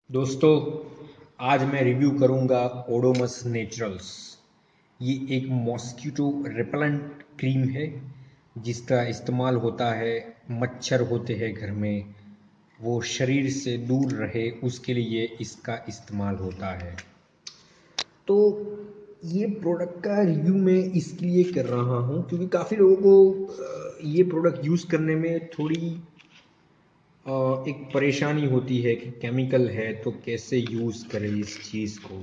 दोस्तों, आज मैं रिव्यू करूंगा ओडोमस नेचुरल्स। ये एक मॉस्किटो रिपेलेंट क्रीम है जिसका इस्तेमाल होता है मच्छर होते हैं घर में, वो शरीर से दूर रहे उसके लिए इसका इस्तेमाल होता है। तो ये प्रोडक्ट का रिव्यू मैं इसलिए कर रहा हूँ क्योंकि काफ़ी लोगों को ये प्रोडक्ट यूज़ करने में थोड़ी एक परेशानी होती है कि केमिकल है तो कैसे यूज़ करें इस चीज़ को।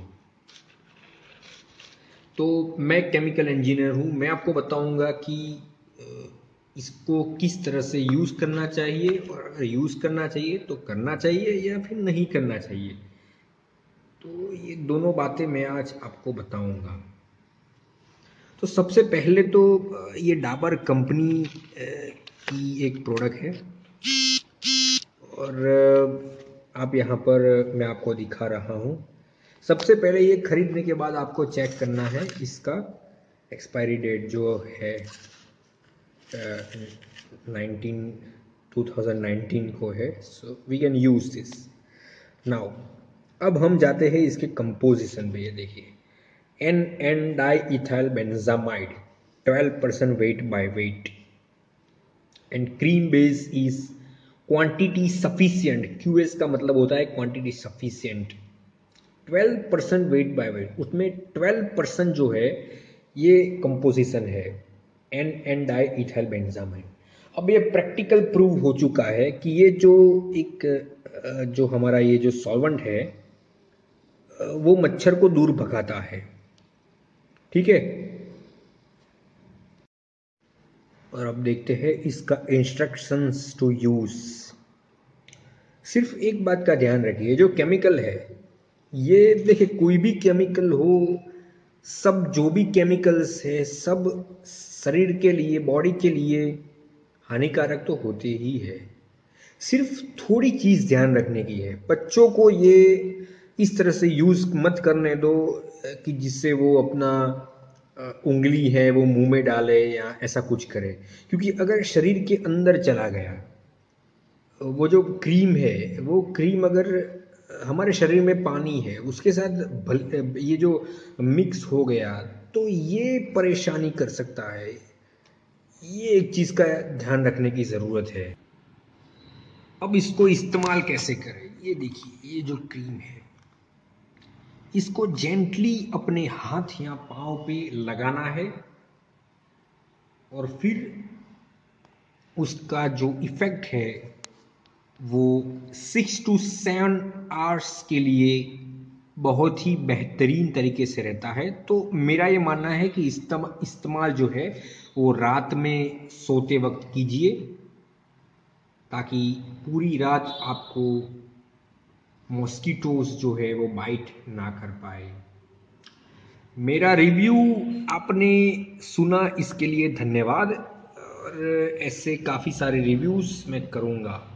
तो मैं केमिकल इंजीनियर हूँ, मैं आपको बताऊंगा कि इसको किस तरह से यूज़ करना चाहिए, और अगर यूज़ करना चाहिए तो करना चाहिए या फिर नहीं करना चाहिए। तो ये दोनों बातें मैं आज आपको बताऊंगा। तो सबसे पहले तो ये डाबर कंपनी की एक प्रोडक्ट है, और आप यहाँ पर मैं आपको दिखा रहा हूँ। सबसे पहले ये खरीदने के बाद आपको चेक करना है इसका एक्सपायरी डेट जो है 2019 को है। So we can use this now. अब हम जाते हैं इसके कंपोजिशन पे। ये देखिए, N N diethyl benzamide 12% weight by weight and cream base is quantity sufficient. QS का मतलब होता है quantity sufficient. 12% weight by weight, उसमें 12% जो है ये कंपोजिशन है N N diethyl benzamide. अब ये प्रैक्टिकल प्रूव हो चुका है कि ये जो एक जो हमारा ये जो सॉल्वेंट है वो मच्छर को दूर भगाता है। ठीक है। और अब देखते हैं इसका इंस्ट्रक्शंस टू यूज। सिर्फ एक बात का ध्यान रखिए, जो केमिकल है ये देखिए, कोई भी केमिकल हो, सब जो भी केमिकल्स है सब शरीर के लिए, बॉडी के लिए हानिकारक तो होते ही है। सिर्फ थोड़ी चीज ध्यान रखने की है, बच्चों को ये इस तरह से यूज मत करने दो कि जिससे वो अपना उंगली है वो मुंह में डाले या ऐसा कुछ करे। क्योंकि अगर शरीर के अंदर चला गया वो जो क्रीम है, वो क्रीम अगर हमारे शरीर में पानी है उसके साथ ये जो मिक्स हो गया तो ये परेशानी कर सकता है। ये एक चीज का ध्यान रखने की जरूरत है। अब इसको इस्तेमाल कैसे करें, ये देखिए, ये जो क्रीम है इसको जेंटली अपने हाथ या पांव पे लगाना है, और फिर उसका जो इफेक्ट है वो 6 to 7 आवर्स के लिए बहुत ही बेहतरीन तरीके से रहता है। तो मेरा ये मानना है कि इस्तेमाल जो है वो रात में सोते वक्त कीजिए, ताकि पूरी रात आपको मॉस्किटोज जो है वो बाइट ना कर पाए। मेरा रिव्यू आपने सुना, इसके लिए धन्यवाद। और ऐसे काफ़ी सारे रिव्यूज़ मैं करूँगा।